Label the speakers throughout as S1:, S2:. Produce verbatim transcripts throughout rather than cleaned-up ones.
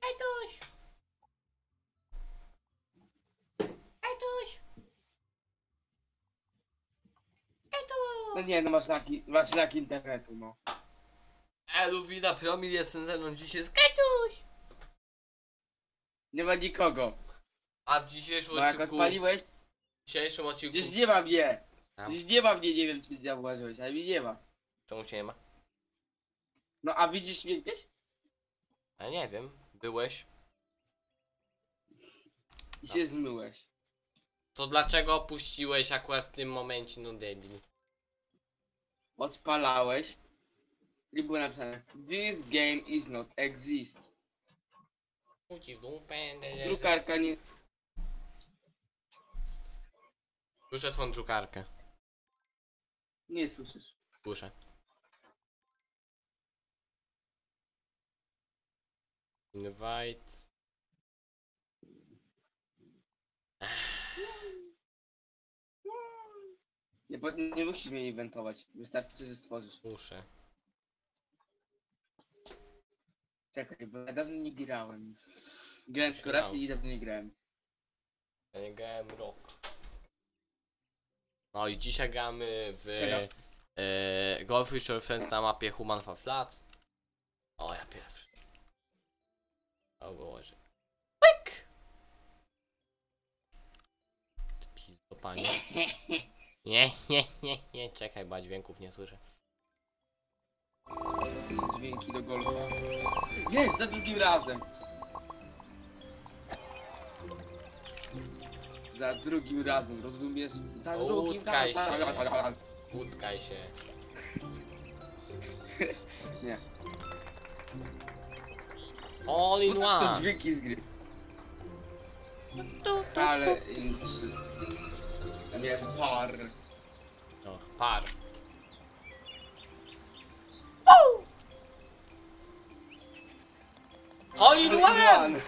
S1: Kajtuś! Kajtuś! Kajtuś!
S2: No nie, no masz laki, masz laki internetu, no.
S1: Elufina Promil, jestem ze mną dzisiaj z Kajtuś!
S2: Nie ma nikogo.
S1: A w dzisiejszym
S2: No jak
S1: odcinku...
S2: odpaliłeś,
S1: W dzisiejszym odcinku...
S2: gdzieś nie ma mnie.
S1: Tam.
S2: Gdzieś nie ma mnie, nie wiem czy zauważyłeś, ale mnie nie ma.
S1: Czemu cię nie ma?
S2: No a widzisz mnie gdzieś?
S1: Ja nie wiem. Byłeś.
S2: I się zmyłeś.
S1: To dlaczego opuściłeś akurat w tym momencie, no debil?
S2: Odpalałeś. I było napisane this game is not exist.
S1: Uci w dupę,
S2: Drukarka nie...
S1: Słyszę twą drukarkę.
S2: Nie słyszysz.
S1: Słyszę. Invite.
S2: Nie, bo nie musisz mnie eventować. Wystarczy, że stworzysz.
S1: Muszę.
S2: Czekaj, bo ja dawno nie grałem. Grałem tylko
S1: Grał.
S2: raz i dawno nie grałem.
S1: Ja nie grałem rok. No i dzisiaj gramy w
S2: Czego?
S1: e, Golf Fisher Friends na mapie Human for Flats. O, ja pierwszy. O Boże. Pyk! Ty pizdo, panie. Nie, nie, nie, nie, czekaj, bo dźwięków nie słyszę.
S2: Dźwięki do golfa. Jest, za drugim razem. Za drugim razem, rozumiesz? Za drugim
S1: Utkaj
S2: razem.
S1: się. Utkaj się.
S2: Nie.
S1: All in
S2: No to są
S1: one.
S2: dźwięki z gry. Ale in trzy. Nie, par.
S1: No, par. All in one!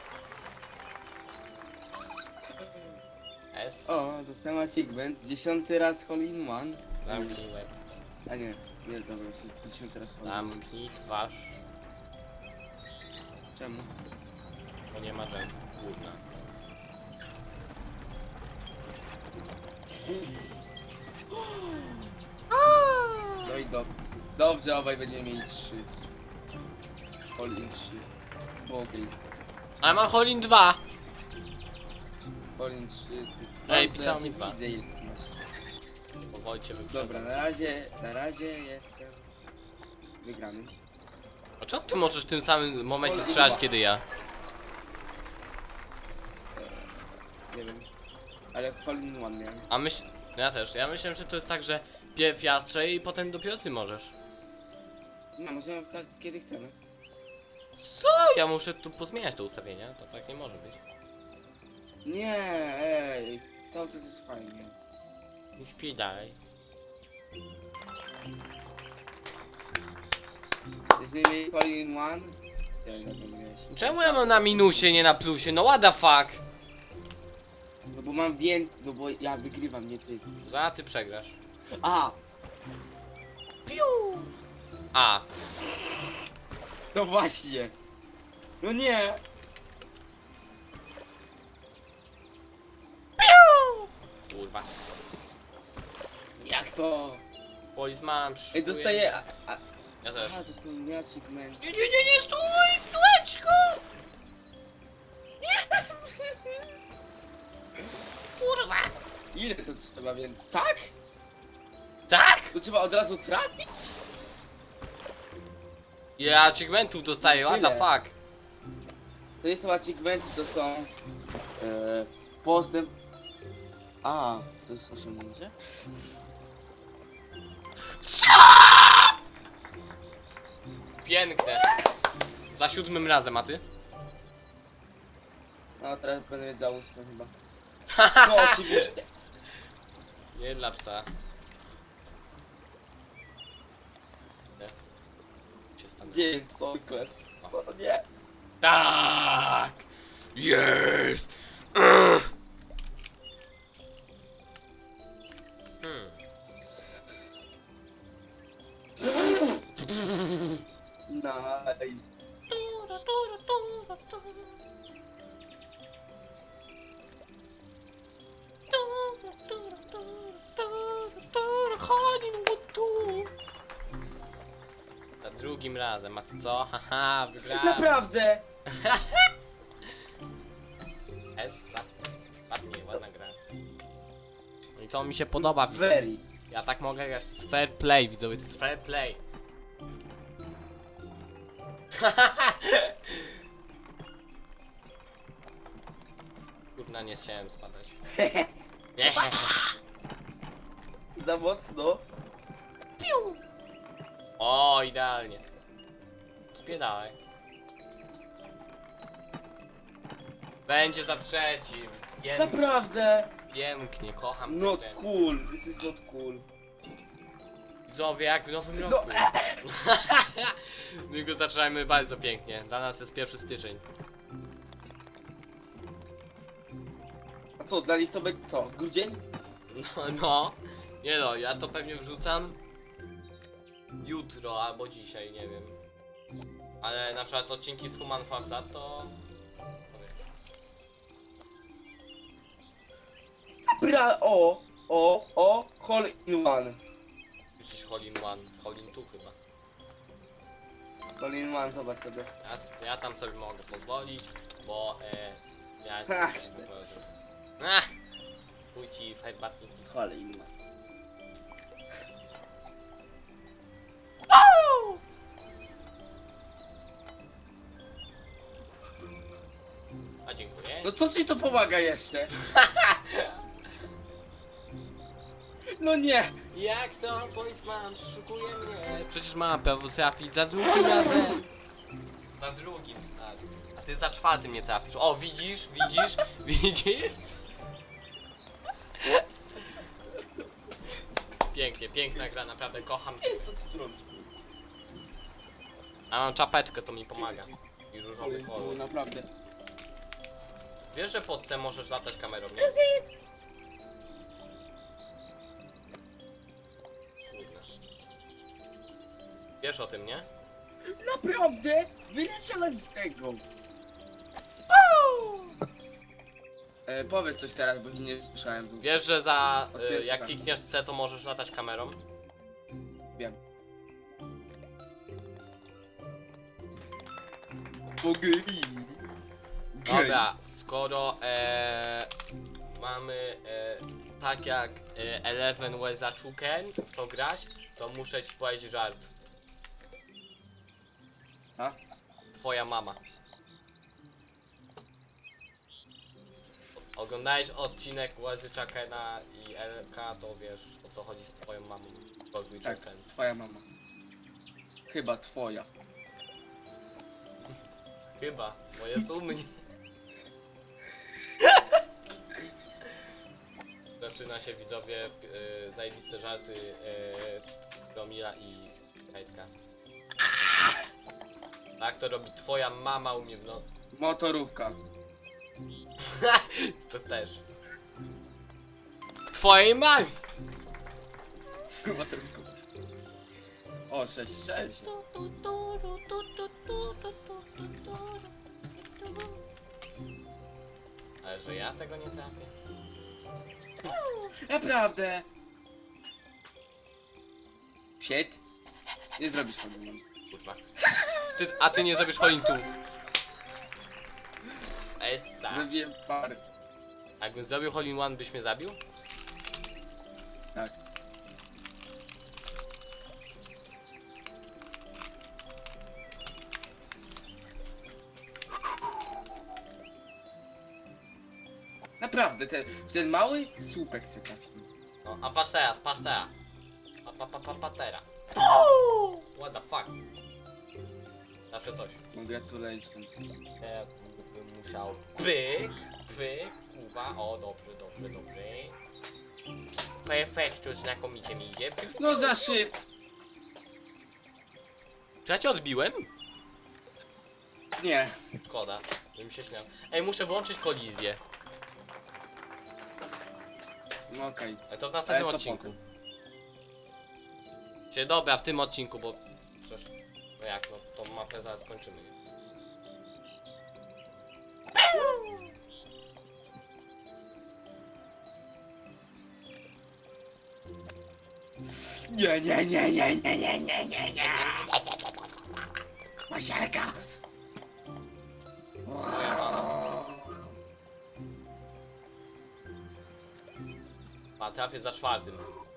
S1: S.
S2: O, dostałem achievement. Dziesiąty raz hole in one.
S1: Zamknij łeb.
S2: A nie, nie, dobra, już jest dziesiąty raz hole in one.
S1: Zamknij twarz.
S2: Czemu?
S1: Bo nie ma zębów. Kurna.
S2: No i do... Dobrze, obaj będziemy mieli trzy. Hole in trzy. Bogej.
S1: Ale mam All in dwa.
S2: Hole in trzy. Ty...
S1: Ej,
S2: Dobrze,
S1: pisało
S2: ja
S1: mi
S2: się
S1: dwa.
S2: widzę, ile ty masz.
S1: Powolcie wyprzedzam.
S2: Dobra, na razie, na razie jestem wygrany.
S1: A czemu ty możesz w tym samym momencie
S2: All in
S1: strzelać
S2: dwa.
S1: kiedy ja?
S2: Nie wiem. Ale hole in one miałem.
S1: A myśl... Ja też. Ja myślałem, że to jest tak, że pierw ja strzelę i potem dopiero ty możesz.
S2: No, możemy tak kiedy chcemy.
S1: Co? Ja muszę tu pozmieniać te ustawienia. To tak nie może być.
S2: Nie, ej, cały czas jest fajnie.
S1: Nie śpij dalej.
S2: Jeśli mieli hole in one, to ja nie miałeś.
S1: Czemu ja mam na minusie, nie na plusie? No what the fuck?
S2: No bo mam więcej, no bo ja wygrywam, nie ty.
S1: Za ty przegrasz.
S2: A!
S1: Piu! A.
S2: No właśnie! No nie!
S1: Kurwa.
S2: Jak to?
S1: Policeman
S2: Ej,
S1: przyszukuje.
S2: dostaję... A, a,
S1: Ja też.
S2: aha, to są nie achievement.
S1: Nie, nie, nie, nie, stój! Tułeczko! Kurwa!
S2: Ile to trzeba więc? Tak?
S1: Tak?
S2: To trzeba od razu trafić?
S1: Ja achievementów dostaję, what the
S2: Tyle.
S1: fuck?
S2: To nie są achievementy, to są... E, postęp... A, to jest osiągnięcie?
S1: Piękne. Za siódmym razem, a ty?
S2: No teraz będę mieć za ósmym chyba. No oczywiście.
S1: Nie dla psa. Nie. Cię stanę.
S2: Dzień, to klas. O nie.
S1: Tak! Jest! Ugh. Hmm.
S2: Nice.
S1: drugim razem, a ty co? Haha, wygrałem.
S2: Naprawdę!
S1: Essa. Ładnie, ładna gra. No i to mi się podoba.
S2: Very.
S1: Ja tak mogę grać. To jest fair play, widzowie, to jest fair play. Kurna, nie chciałem spadać. Nie.
S2: Za mocno.
S1: O, idealnie. Spiedaj. Będzie za trzecim. Pięk,
S2: Naprawdę!
S1: pięknie, kocham
S2: Not
S1: tę grę.
S2: cool, this is not cool.
S1: Widzowie, jak w nowym
S2: No.
S1: roku. My go zaczynamy bardzo pięknie. Dla nas jest pierwszy styczeń.
S2: A co, dla nich to będzie co? Grudzień?
S1: No, no. Nie no, ja to pewnie wrzucam jutro albo dzisiaj, nie wiem. Ale na przykład odcinki z Human Fall Flat to...
S2: Bra, o, o, o, hole in one.
S1: Jakiś Hole in One, Hole in Two chyba.
S2: Hole in one, zobacz sobie.
S1: Ja, s- ja tam sobie mogę pozwolić, bo e, ja
S2: Ach,
S1: jestem...
S2: ty.
S1: Ach! Chuj ci w herbatniki.
S2: Hole in one.
S1: A dziękuję.
S2: No co ci to pomaga jeszcze? No nie!
S1: Jak to policeman szukuje mnie? Przecież mama prawo trafić za drugim razem. Za drugim, stary. A ty za czwartym nie trafisz. O, widzisz, widzisz, widzisz? Pięknie, piękna gra, naprawdę kocham.
S2: Co ty tu robisz?
S1: A mam czapeczkę, to mi pomaga. I różowy
S2: No,
S1: kolor.
S2: naprawdę.
S1: Wiesz, że pod C możesz latać kamerą, nie? Kurde. Wiesz o tym, nie?
S2: Naprawdę? Wyleciałem z tego! E, powiedz coś teraz, bo ci nie słyszałem.
S1: Wiesz, że za...
S2: Od
S1: Y,
S2: pierwszy
S1: jak
S2: raz.
S1: klikniesz C, to możesz latać kamerą?
S2: Wiem. Pogri.
S1: Dobra, skoro e, mamy e, tak jak e, Eleven Wezaczuken w to grać, to muszę ci powiedzieć żart.
S2: A?
S1: Twoja mama. Oglądałeś odcinek Łazyczakena i L K, to wiesz o co chodzi z twoją mamą.
S2: Tak, twoja mama. Chyba twoja.
S1: Chyba, bo jest u mnie. Zaczyna się, widzowie, e, zajebiste żarty e, Domila i Kajtka. Tak to robi twoja mama u mnie w nocy.
S2: Motorówka.
S1: To też. Twojej mamy!
S2: Motorówka. O, sześć sześć.
S1: Ale że ja tego nie trafię.
S2: Naprawdę. Shit. Nie zrobisz tego.
S1: Kurwa. Ty, a ty nie zrobisz Colin tu. Essa.
S2: Zrobiłem parę.
S1: A jakbym zrobił Hole in One, byś mnie zabił?
S2: Tak. Naprawdę, ten, ten mały słupek się trafił.
S1: No, a patrz teraz, patrz teraz. Pa, pa, pa, pa, pa teraz. What the fuck? Zawsze coś.
S2: Congratulations.
S1: E, bym musiał. Pyk, pyk, uwa. O, dobrze, dobrze, dobrze. Perfekto, znakomicie mi idzie. Pyk.
S2: No za szyb.
S1: Czy ja cię odbiłem?
S2: Nie.
S1: Szkoda, bym się śmiał. Ej, muszę włączyć kolizję.
S2: No okej.
S1: Ale to w następnym
S2: Ale to
S1: odcinku.
S2: potem.
S1: Czyli dobra, w tym odcinku, bo przecież... No jak, no to mapę zaraz skończymy.
S2: Nie, nie, nie, nie, nie, nie, nie, nie, nie. siarka!
S1: A trafię za czwartym.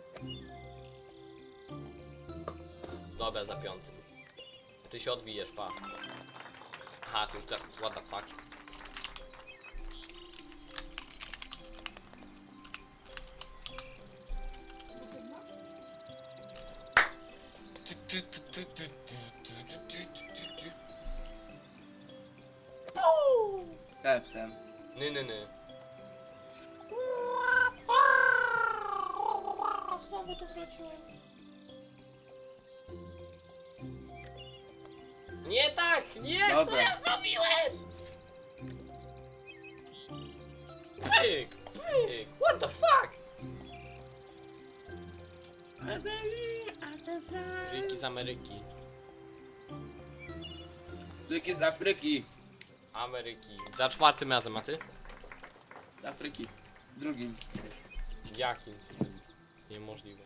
S1: Dobra, za piątym. Ty się odbijesz, pa. Aha, ty już tak, what the fuck.
S2: Całe psem.
S1: Ny, ny, ny. Znowu tu wróciłem. Nie tak! Nie! Co
S2: Dobra.
S1: ja zrobiłem? Pyk! Pyk! What the fuck? Ryki z Ameryki.
S2: Tylko z Afryki.
S1: Ameryki. Za czwartym razem, a ty?
S2: Z Afryki. Drugim.
S1: Jakim? Jest niemożliwe.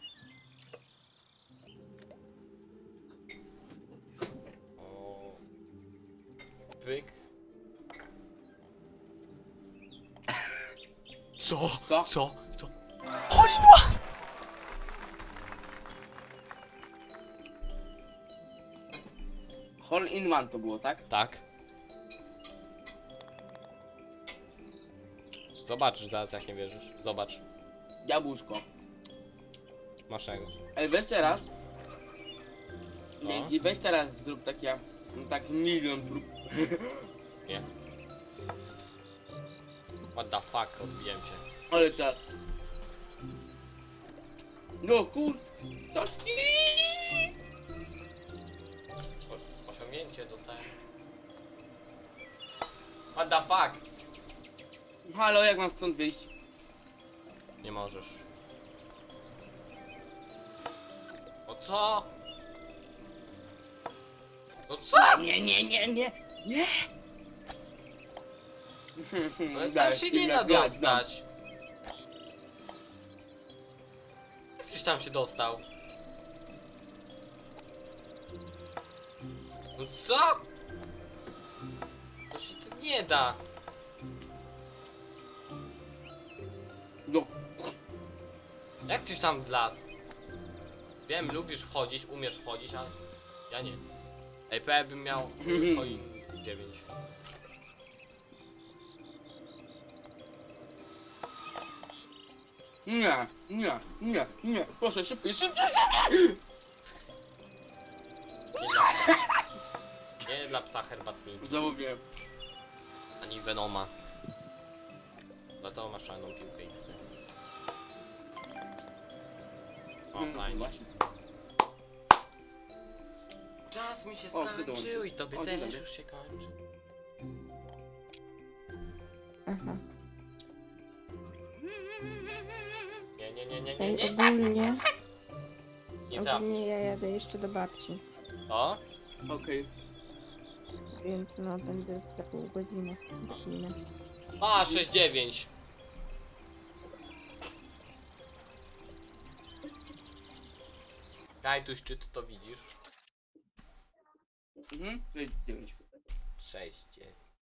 S1: O. Pyk. Co?
S2: Co?
S1: Co? Co? Holidła!
S2: Hole in one to było, tak?
S1: Tak. Zobaczysz zaraz, jak nie wierzysz. Zobacz.
S2: Jabłuszko.
S1: Masz jego.
S2: Ej, weź teraz.
S1: No.
S2: Dzięki, weź teraz zrób takie, no tak milion prób.
S1: Nie. What the fuck, odbiłem się.
S2: Ale czas. No kur... Coś...
S1: O, osiągnięcie dostałem. What the fuck?
S2: Halo, jak mam stąd wyjść?
S1: Nie możesz. O co? No co?
S2: Nie, nie, nie, nie, nie!
S1: No tam
S2: Daj,
S1: się nie da
S2: daj, daj.
S1: dostać. Jak tyś tam się dostał? No co? To się to nie da.
S2: No,
S1: Jak tyś tam wlazł? Wiem, lubisz wchodzić, umiesz wchodzić, ale ja nie. Ej, P bym miał coin dziewięć.
S2: nie, nie, nie, nie, proszę, szybciej, szybciej!
S1: Nie dla, nie dla psa herbatnika,
S2: Załowiłem.
S1: ani Venoma. Dlatego masz czarną piłkę X. O,
S2: Mm,
S1: fajnie.
S2: właśnie.
S1: Czas mi się
S2: O, ty
S1: skończył
S2: dołączył.
S1: i tobie
S2: O, dzień
S1: też
S2: dobry.
S1: już się kończy.
S3: Aha.
S1: Nie, nie, nie, nie, nie,
S3: Ej,
S1: nie.
S3: ogólnie,
S1: Nie trafisz.
S3: ogólnie ja jadę jeszcze do babci,
S1: O?
S2: Okej.
S3: więc no będę za pół godziny. godzinę.
S1: A, sześć dziewięć. Kajtuś, czy ty to widzisz?
S2: Mhm, to jest dziewięć.
S1: sześć dziewięć.